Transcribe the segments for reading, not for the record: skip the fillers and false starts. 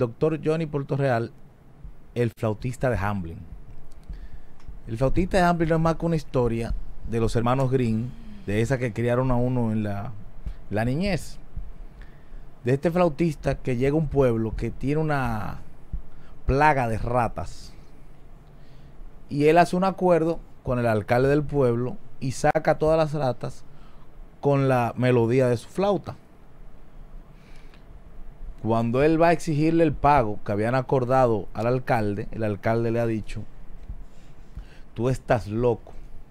doctor Johnny Portorreal, el flautista de Hamelin. El flautista de Hamelin no es más que una historia de los hermanos Grimm, de esa que criaron a uno en la niñez. De este flautista que llega a un pueblo que tiene una plaga de ratas. Y él hace un acuerdo con el alcalde del pueblo y saca todas las ratas con la melodía de su flauta. Cuando él va a exigirle el pago que habían acordado al alcalde, el alcalde le ha dicho: tú estás loco.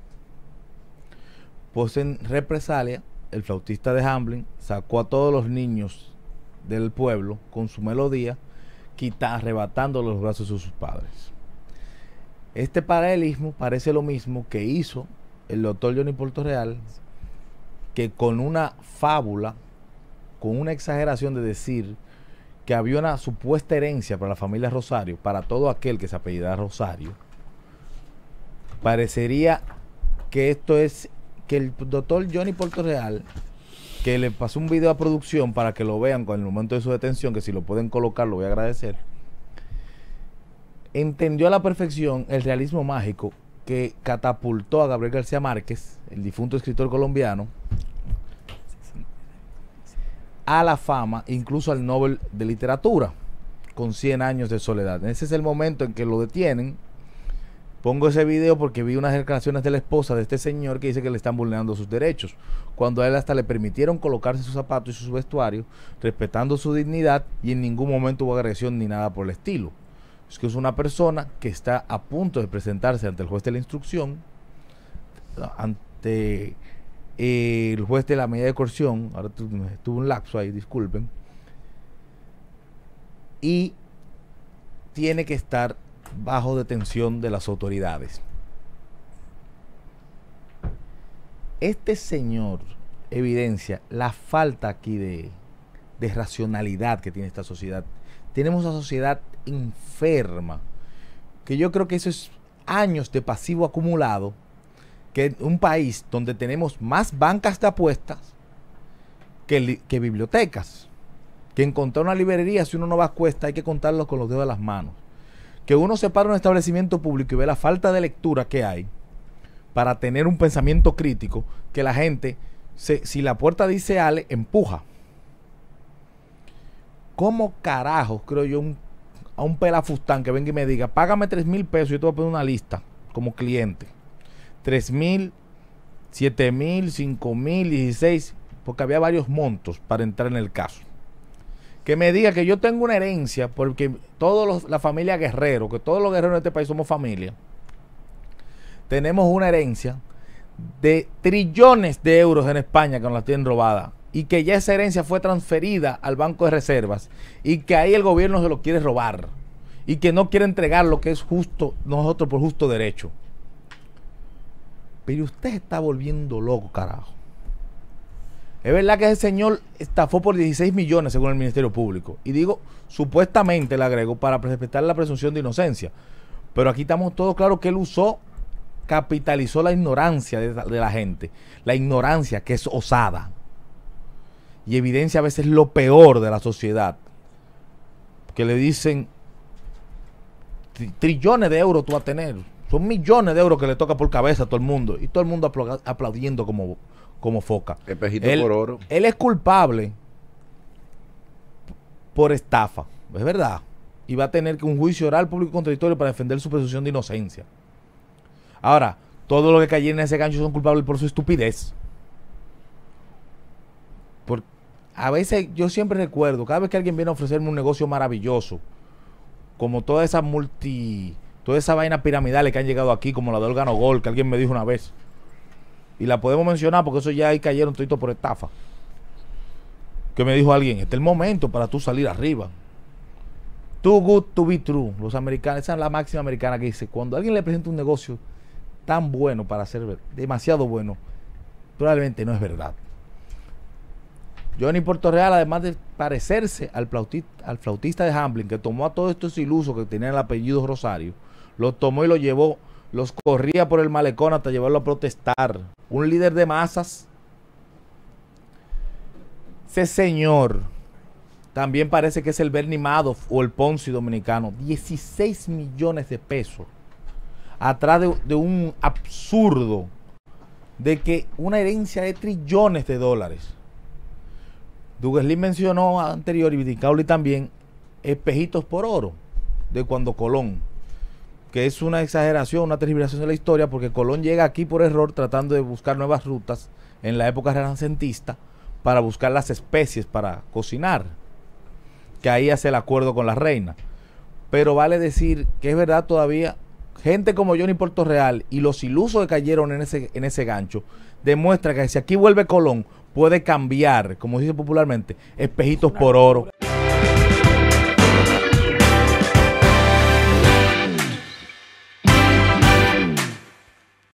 Pues en represalia, el flautista de Hamelin sacó a todos los niños del pueblo con su melodía, arrebatando los brazos de sus padres. Este paralelismo parece lo mismo que hizo el doctor Johnny Portorreal, que con una fábula, con una exageración de decir que había una supuesta herencia para la familia Rosario, para todo aquel que se apellida Rosario, parecería que esto es, que el doctor Johnny Portorreal, que le pasó un video a producción para que lo vean con el momento de su detención, que si lo pueden colocar lo voy a agradecer, entendió a la perfección el realismo mágico que catapultó a Gabriel García Márquez, el difunto escritor colombiano, a la fama, incluso al Nobel de Literatura, con 100 años de soledad. Ese es el momento en que lo detienen. Pongo ese video porque vi unas declaraciones de la esposa de este señor que dice que le están vulnerando sus derechos, cuando a él hasta le permitieron colocarse sus zapatos y su vestuario, respetando su dignidad, y en ningún momento hubo agresión ni nada por el estilo. Es que es una persona que está a punto de presentarse ante el juez de la instrucción, ante el juez de la medida de coerción. Ahora tuve un lapso ahí, disculpen, y tiene que estar bajo detención de las autoridades. Este señor evidencia la falta aquí de racionalidad que tiene esta sociedad. Tenemos una sociedad enferma, que yo creo que eso es años de pasivo acumulado, que un país donde tenemos más bancas de apuestas que bibliotecas, que encontrar una librería, si uno no va a cuesta, hay que contarlo con los dedos de las manos, que uno se para en un establecimiento público y ve la falta de lectura que hay para tener un pensamiento crítico, que la gente, si la puerta dice ale, empuja. ¿Cómo carajo, creo yo, a un pelafustán que venga y me diga, págame 3,000 pesos, yo te voy a poner una lista como cliente? 3,000, 7,000, 5,000, 16, porque había varios montos para entrar en el caso. Que me diga que yo tengo una herencia, porque la familia Guerrero, que todos los guerreros de este país somos familia, tenemos una herencia de trillones de euros en España que nos la tienen robada, y que ya esa herencia fue transferida al Banco de Reservas, y que ahí el gobierno se lo quiere robar, y que no quiere entregar lo que es justo, nosotros por justo derecho. Pero usted se está volviendo loco, carajo. Es verdad que ese señor estafó por 16 millones según el Ministerio Público. Y digo, supuestamente le agrego, para respetar la presunción de inocencia. Pero aquí estamos todos claros que él capitalizó la ignorancia de la gente. La ignorancia que es osada. Y evidencia a veces lo peor de la sociedad. Que le dicen, trillones de euros tú vas a tener. Son millones de euros que le toca por cabeza a todo el mundo. Y todo el mundo aplaudiendo como foca. Espejito por oro. Él es culpable por estafa, es verdad. Y va a tener que un juicio oral público y contradictorio para defender su presunción de inocencia. Ahora, todos los que cayeron en ese gancho son culpables por su estupidez. A veces, yo siempre recuerdo, cada vez que alguien viene a ofrecerme un negocio maravilloso, como toda esa vaina piramidales que han llegado aquí, como la de Órgano Gol, que alguien me dijo una vez, y la podemos mencionar porque eso ya ahí cayeron todito por estafa, que me dijo alguien, este es el momento para tú salir arriba. Too good to be true. Los americanos, esa es la máxima americana que dice, cuando alguien le presenta un negocio tan bueno para ser demasiado bueno, probablemente no es verdad. Johnny Portorreal, además de parecerse al flautista de Hamelin, que tomó a todos estos ilusos que tenían el apellido Rosario, los tomó y los llevó, los corría por el malecón hasta llevarlo a protestar. Un líder de masas. Ese señor también parece que es el Bernie Madoff o el Ponzi dominicano. 16 millones de pesos atrás de un absurdo de que una herencia de trillones de dólares. Duguesli mencionó anterior, y Vidicauli también, espejitos por oro de cuando Colón, que es una exageración, una tergiversación de la historia, porque Colón llega aquí por error tratando de buscar nuevas rutas en la época renacentista para buscar las especies para cocinar, que ahí hace el acuerdo con la reina. Pero vale decir que es verdad todavía, gente como Johnny Puerto Real y los ilusos que cayeron en ese gancho, demuestra que si aquí vuelve Colón, puede cambiar, como dice popularmente, espejitos por oro.